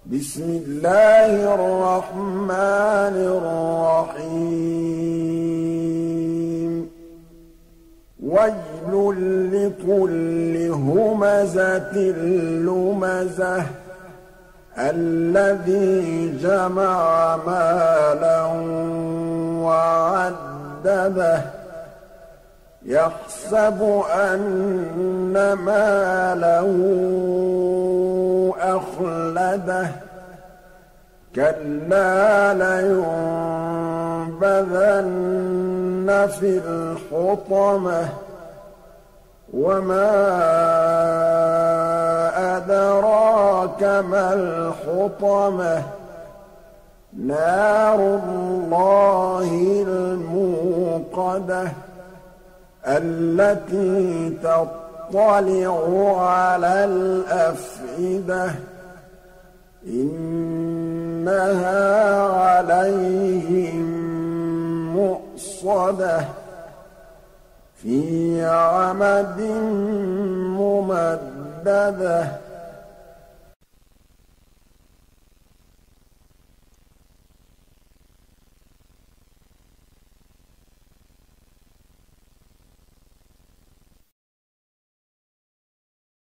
بسم الله الرحمن الرحيم ويل لكل همزة لمزة الذي جمع مالا وعدده يحسب أن ماله أخلده كلا لينبذن في الحطمة وما أدراك ما الحطمة نار الله الموقدة التي تطلع على الأفئدة إنها عليهم مؤصدة في عمد ممددة